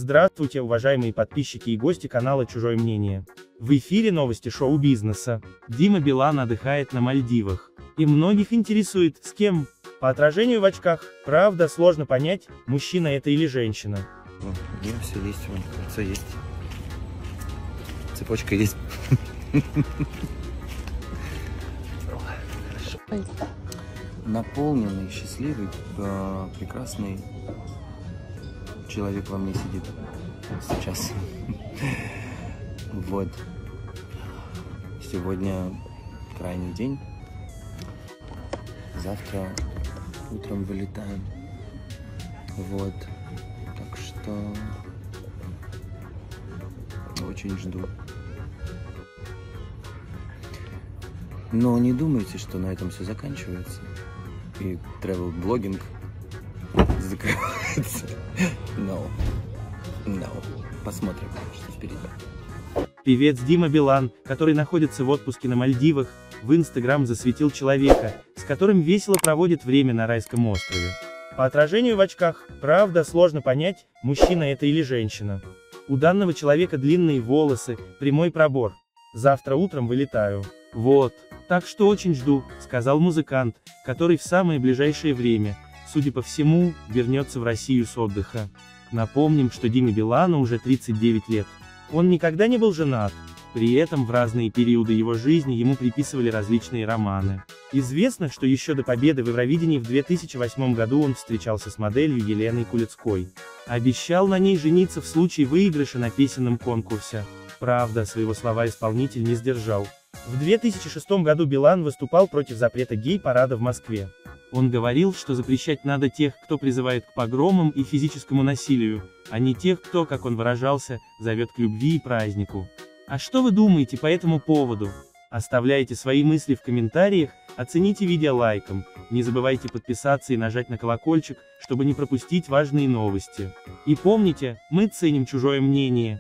Здравствуйте, уважаемые подписчики и гости канала «Чужое мнение». В эфире новости шоу-бизнеса. Дима Билан отдыхает на Мальдивах. И многих интересует, с кем. По отражению в очках, правда, сложно понять, мужчина это или женщина. Нет, все есть, кольцо есть. Цепочка есть. Наполненный, счастливый, прекрасный человек во мне сидит сейчас. Вот. Сегодня крайний день. Завтра утром вылетаем. Вот. Так что очень жду. Но не думайте, что на этом все заканчивается. И travel-блогинг закрывается. No. Посмотрим, что впереди. Певец Дима Билан, который находится в отпуске на Мальдивах, в Инстаграм засветил человека, с которым весело проводит время на райском острове. По отражению в очках, правда, сложно понять, мужчина это или женщина. У данного человека длинные волосы, прямой пробор. Завтра утром вылетаю. Вот. Так что очень жду, сказал музыкант, который в самое ближайшее время, судя по всему, вернется в Россию с отдыха. Напомним, что Диме Билану уже 39 лет. Он никогда не был женат. При этом в разные периоды его жизни ему приписывали различные романы. Известно, что еще до победы в Евровидении в 2008 году он встречался с моделью Еленой Кулицкой. Обещал на ней жениться в случае выигрыша на песенном конкурсе. Правда, своего слова исполнитель не сдержал. В 2006 году Билан выступал против запрета гей-парада в Москве. Он говорил, что запрещать надо тех, кто призывает к погромам и физическому насилию, а не тех, кто, как он выражался, зовет к любви и празднику. А что вы думаете по этому поводу? Оставляйте свои мысли в комментариях, оцените видео лайком, не забывайте подписаться и нажать на колокольчик, чтобы не пропустить важные новости. И помните, мы ценим чужое мнение.